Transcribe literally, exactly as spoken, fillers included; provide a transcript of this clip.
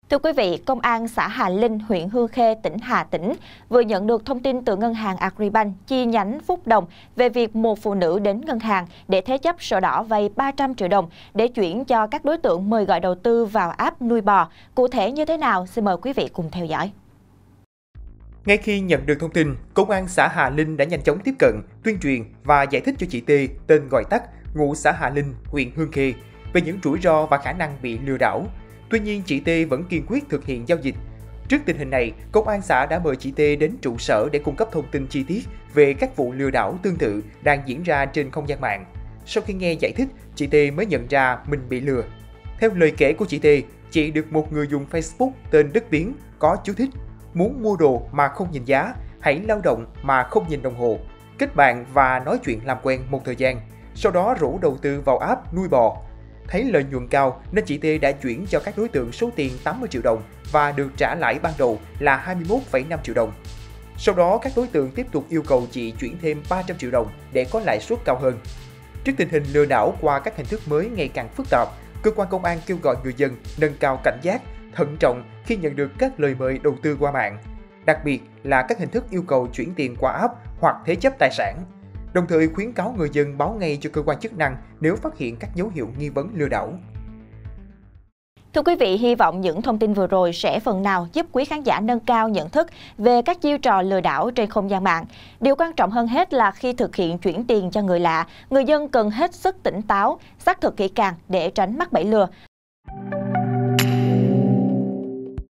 Thưa quý vị, Công an xã Hà Linh, huyện Hương Khê, tỉnh Hà Tĩnh vừa nhận được thông tin từ ngân hàng Agribank chi nhánh Phúc Đồng về việc một phụ nữ đến ngân hàng để thế chấp sổ đỏ vay ba trăm triệu đồng để chuyển cho các đối tượng mời gọi đầu tư vào app nuôi bò. Cụ thể như thế nào? Xin mời quý vị cùng theo dõi. Ngay khi nhận được thông tin, Công an xã Hà Linh đã nhanh chóng tiếp cận, tuyên truyền và giải thích cho chị T, tên gọi tắt, ngụ xã Hà Linh, huyện Hương Khê, về những rủi ro và khả năng bị lừa đảo. Tuy nhiên, chị T vẫn kiên quyết thực hiện giao dịch. Trước tình hình này, Công an xã đã mời chị T đến trụ sở để cung cấp thông tin chi tiết về các vụ lừa đảo tương tự đang diễn ra trên không gian mạng. Sau khi nghe giải thích, chị T mới nhận ra mình bị lừa. Theo lời kể của chị T, chị được một người dùng Facebook tên Đức Tiến có chú thích: muốn mua đồ mà không nhìn giá, hãy lao động mà không nhìn đồng hồ, kết bạn và nói chuyện làm quen một thời gian, sau đó rủ đầu tư vào app nuôi bò. Thấy lợi nhuận cao nên chị T đã chuyển cho các đối tượng số tiền tám mươi triệu đồng và được trả lãi ban đầu là hai mươi mốt phẩy năm triệu đồng. Sau đó các đối tượng tiếp tục yêu cầu chị chuyển thêm ba trăm triệu đồng để có lãi suất cao hơn. Trước tình hình lừa đảo qua các hình thức mới ngày càng phức tạp, cơ quan công an kêu gọi người dân nâng cao cảnh giác, thận trọng khi nhận được các lời mời đầu tư qua mạng, đặc biệt là các hình thức yêu cầu chuyển tiền qua app hoặc thế chấp tài sản. Đồng thời khuyến cáo người dân báo ngay cho cơ quan chức năng nếu phát hiện các dấu hiệu nghi vấn lừa đảo. Thưa quý vị, hy vọng những thông tin vừa rồi sẽ phần nào giúp quý khán giả nâng cao nhận thức về các chiêu trò lừa đảo trên không gian mạng. Điều quan trọng hơn hết là khi thực hiện chuyển tiền cho người lạ, người dân cần hết sức tỉnh táo, xác thực kỹ càng để tránh mắc bẫy lừa.